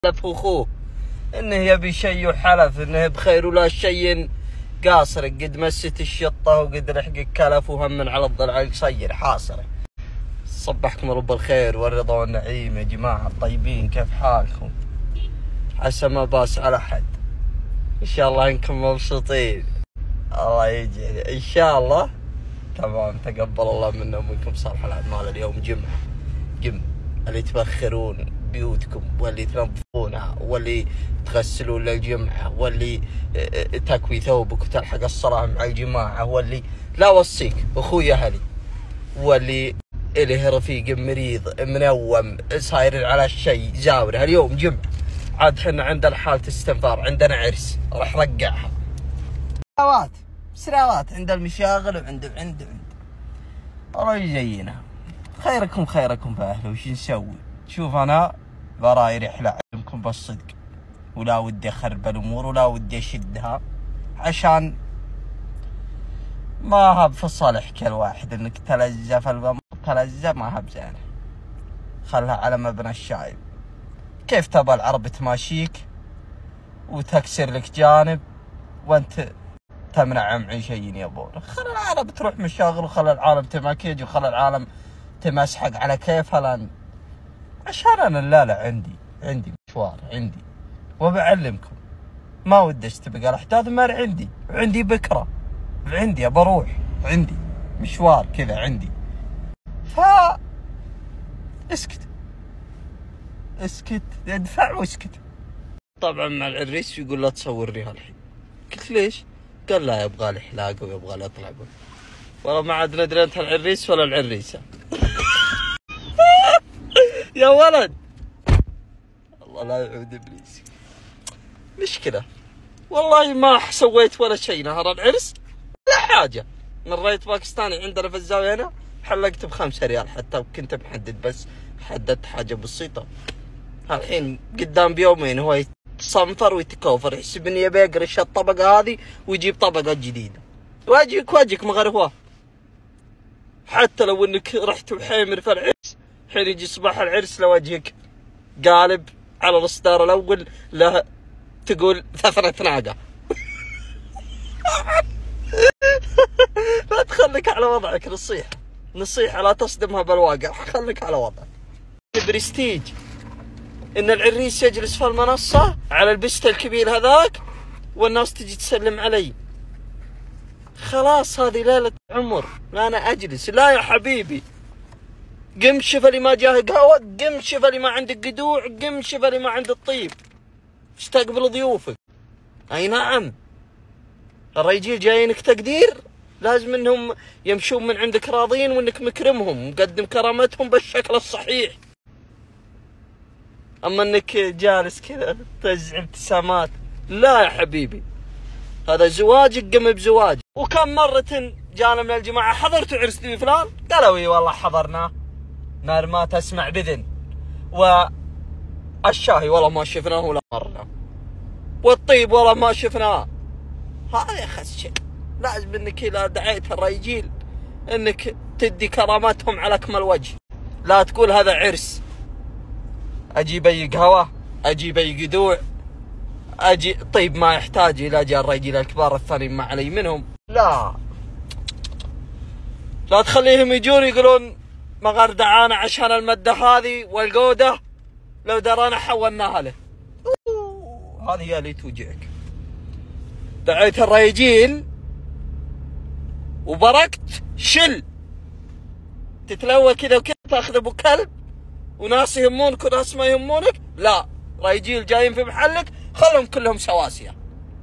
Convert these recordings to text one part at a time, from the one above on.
حلف اخوه انه يبي شيء وحلف انه بخير ولا شيء قاصر، قد مست الشطه وقد لحق كلف وهم على الضلع القصير حاصره. صبحكم رب الخير والرضا والنعيم يا جماعه الطيبين، كيف حالكم؟ عسى ما باس على حد، ان شاء الله انكم مبسوطين، الله يجعل ان شاء الله. تمام، تقبل الله منا ومنكم صالح الاعمال. اليوم جمعه اللي تبخرون بيوتكم واللي تنظفونها واللي تغسلون للجمعه واللي تكوي ثوبك وتلحق الصلاه مع الجماعه واللي لا وصيك اخوي اهلي واللي له رفيق مريض منوم صاير على الشيء زاور. اليوم جمعه عاد حنا عندنا حاله استنفار، عندنا عرس راح نرقعها سراوات عند المشاغل وعند الله يزينها. خيركم في اهله. وش نسوي؟ شوف انا وراي رحله اعلمكم بالصدق، ولا ودي اخرب الامور ولا ودي اشدها عشان ما هب في صالح كل واحد انك تلزف تلزف ما هب زينه. خلها على مبنى الشايب. كيف تبى العرب تماشيك وتكسر لك جانب وانت تمنع عن شيء يبون؟ خل العالم تروح مشاغل وخل العالم تماكيج وخل العالم تمسحق على كيفها لان عشان انا لا عندي مشوار عندي وبعلمكم. ما ودي استبقى الاحداث مر عندي بكره عندي بروح عندي مشوار كذا عندي. اسكت ادفع واسكت. طبعا مع العريس يقول لا تصورني هالحين. قلت ليش؟ قال لا يبغى لي حلاقه ويبغى لي اطلع بك. والله ما عاد ندري انت العريس ولا العريسه. يا ولد الله لا يعود ابليس. مشكله والله ما سويت ولا شيء نهار العرس لا حاجه. مريت باكستاني عندنا في الزاويه هنا حلقت ب5 ريال حتى وكنت محدد، بس حددت حاجه بسيطه. الحين قدام بيومين هو يتصنفر ويتكوفر، يحسب اني يبي يقرش الطبقه هذه ويجيب طبقه جديده. واجيك مغرفوه. حتى لو انك رحت وحيمر في العرس، حين يجي صباح العرس لوجهك قالب على الاصدار الاول له تقول ثفرة ناقه. لا تخليك على وضعك، نصيحة لا تصدمها بالواقع، خليك على وضعك. برستيج ان العريس يجلس في المنصة على البست الكبير هذاك والناس تجي تسلم علي. خلاص هذه ليلة عمر، لا انا اجلس. لا يا حبيبي، قم شوف اللي ما جاه قهوة، قم شوف اللي ما عندك قدوع، قم شوف اللي ما عنده الطيب، استقبل ضيوفك. اي نعم، الرجال جايينك تقدير، لازم انهم يمشون من عندك راضين وانك مكرمهم مقدم كرامتهم بالشكل الصحيح. اما انك جالس كذا تزع ابتسامات، لا يا حبيبي، هذا زواجك قم بزواجك. وكم مرة جانا من الجماعة حضرتوا عرس ذي فلان؟ قالوا اي والله حضرناه. نار ما تسمع بذن. والشاهي والله ما شفناه ولا مرنا، والطيب والله ما شفناه. هذا اخس شيء. لازم انك اذا دعيت الرجال انك تدي كرامتهم على اكمل وجه. لا تقول هذا عرس اجيب اي قهوه، اجيب اي قدوع، اجي طيب ما يحتاج الى جاء الرجال الكبار الثاني ما علي منهم. لا تخليهم يجون يقولون مغار دعانا عشان المده هذه والقوده، لو درانا حولناها له. هذه هي اللي توجعك. دعيت الرجال وبركت شل تتلوى كذا وكذا تاخذ ابو كلب وناس يهمونك وناس ما يهمونك. لا، رجال جايين في محلك خلهم كلهم سواسيه.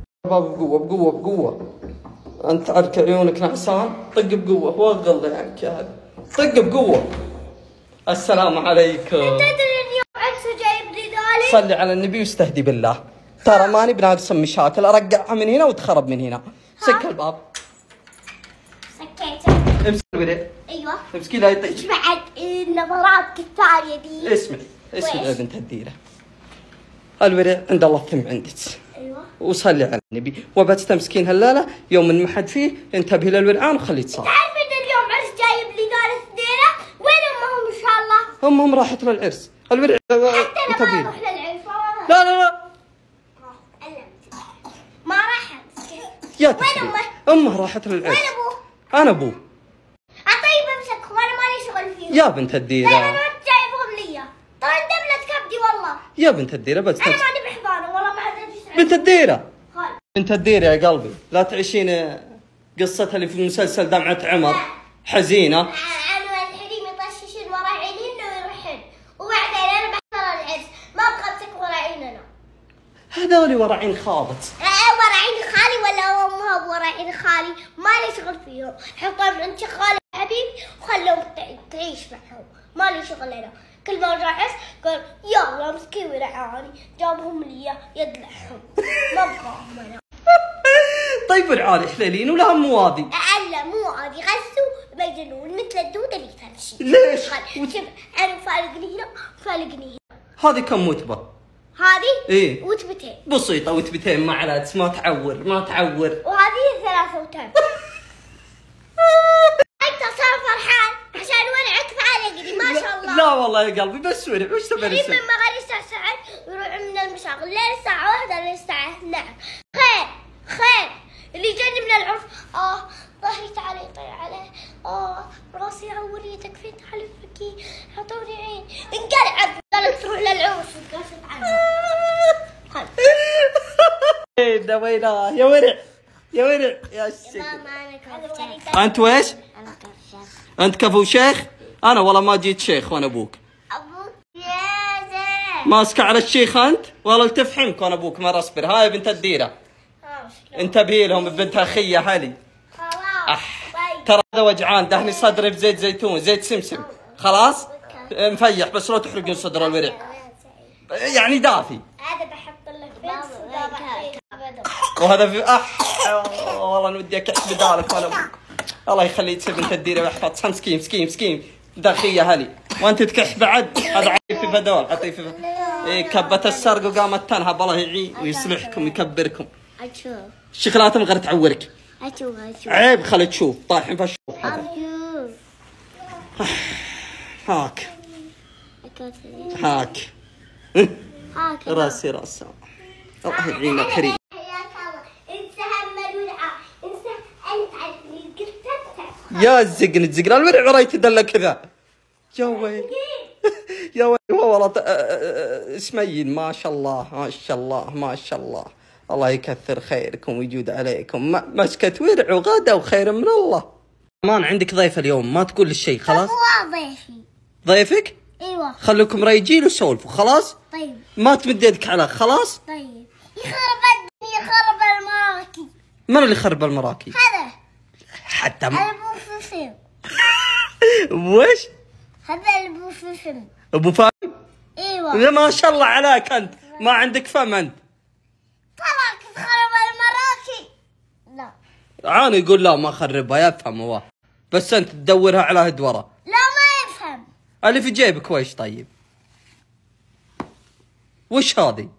بقوه انت عرك عيونك نعسان، طق بقوه واغلي عنك يا هذا، طق بقوه. السلام عليكم. انت تدري اليوم عرسه جايب لي ذلك؟ صلي على النبي واستهدي بالله. ترى ماني بناقص مشاكل، ارقعها من هنا وتخرب من هنا. سك الباب. سكيته. امسك الورق. ايوه. امسكي لا يطيش. ايش بعد النظرات الثانيه دي؟ اسمعي يا بنت الديره. الورق عند الله ثم عندك. ايوه. وصلي على النبي وبتستمسكين هالليله يوم من ما حد فيه انتبهي للورعان وخليه تصاب. تعرف ان اليوم عرس جايب لي ثالث ليله؟ وين امهم ان شاء الله؟ امهم راحت للعرس. الورع حتى انا ما اروح للعرس. يا تخريب. امه راحت للعرس. وين ابوه؟ انا ابوه. طيب امسكهم انا مالي شغل فيهم. يا بنت الديره. دائما وانت جايبهم لي. طبعا دبلة كبدي والله. يا بنت الديره بس انا ماني بحضانه والله ما ادري. بنت الديره. خال. بنت الديره يا قلبي، لا تعيشين قصتها اللي في مسلسل دمعة عمر حزينه. عنوان الحريم يطششن ورا عينهن ويروحن وبعدين انا بحضر العرس ما ابغى امسك ورا عيننا. هذول ورا عين خابط. ورا عين خالي ولا امها ورا عين خالي مالي شغل فيهم. حطهم عند خالي حبيبي وخلهم تعيش معهم مالي شغل انا. كل ما رحت قال يلا امسكي ورعاني جابهم لي يدلعهم ما ابغاهم انا. طيب العالي حليلين ولا هم موادي؟ الا مو عادي غسوا مجنون مثل الدودة اللي تمشي. ليش؟ شوف انا فالقني هنا فالقني هنا. هذه كم وتبه؟ هذه ايه وتبتين بسيطه، وتبتين مع العدس ما تعور ما تعور. وهذه 3 وتم. انت صار فرحان عشان ونعك فالقني ما شاء الله. لا والله يا قلبي بس ورع وش تبي حبيبي نسوي؟ من مغاري الساعة 9 يروح من المشاغل لين الساعة 1 لين الساعة 12. خير اللي جاني من العرف ظهري تعالي طير عليه راسي يعورني تكفين تعالي فكي حطوني عين انقلعب قالت تروح للعرس وتقاسم عنها. ايه ويناه يا ورع يا ورع يا شيخ. انت ويش؟ انا كفشاف. انت كفو شيخ؟ انا والله ما جيت شيخ وانا ابوك. ابوك يا زلمه ماسك على الشيخ انت؟ والله التفحمك وانا ابوك ما اصبر. هاي بنت الديره انتبهي لهم بنت اخيه هلي. خلاص ترى هذا وجعان دهني صدري بزيت زيتون زيت سمسم خلاص مفيح بس لا تحرقين صدر الورع يعني دافي. هذا بحط لك بس وهذا في والله انا ودي اكح بدالك وانا ابوك. الله يخليك بنت الديره ويحفظها. مسكين داخيه هلي وانت تكح بعد. هذا عطيفي فدول عطيفي إيه كبت السرق وقامت تنهب. الله يعين ويصلحكم ويكبركم. اشوف الشوكولاته مغير تعورك. اشوف عيب خلي تشوف طايحين فشوف هذا. هاك راسي الله يعينك كريم. انسى هم الولعه انسى انت عارفني قلت يا الزقن الورع وراي تدلى كذا. يا ويل يا ويل والله اسمين ما شاء الله الله يكثر خيركم ويجود عليكم. مسكة ورع وغدا وخير من الله. مان عندك ضيف اليوم ما تقول الشيء خلاص. هو ضيفي. ضيفك؟ ايوه خلوكم رايجين وسولفوا خلاص. طيب ما تمد يدك على خلاص. طيب يخرب الدنيا يخرب المراكي. من اللي خرب المراكي؟ هذا حتى البوفيفم. وش؟ هذا البوفيفم. ابو فم؟ ايوه ما شاء الله عليك انت ما عندك فم انت. تراك تخرب المراكي. لا انا يقول لا ما خربها يفهم هو بس انت تدورها على هدوره. لا ما يفهم. اللي في جيبك ويش طيب؟ وش هذه؟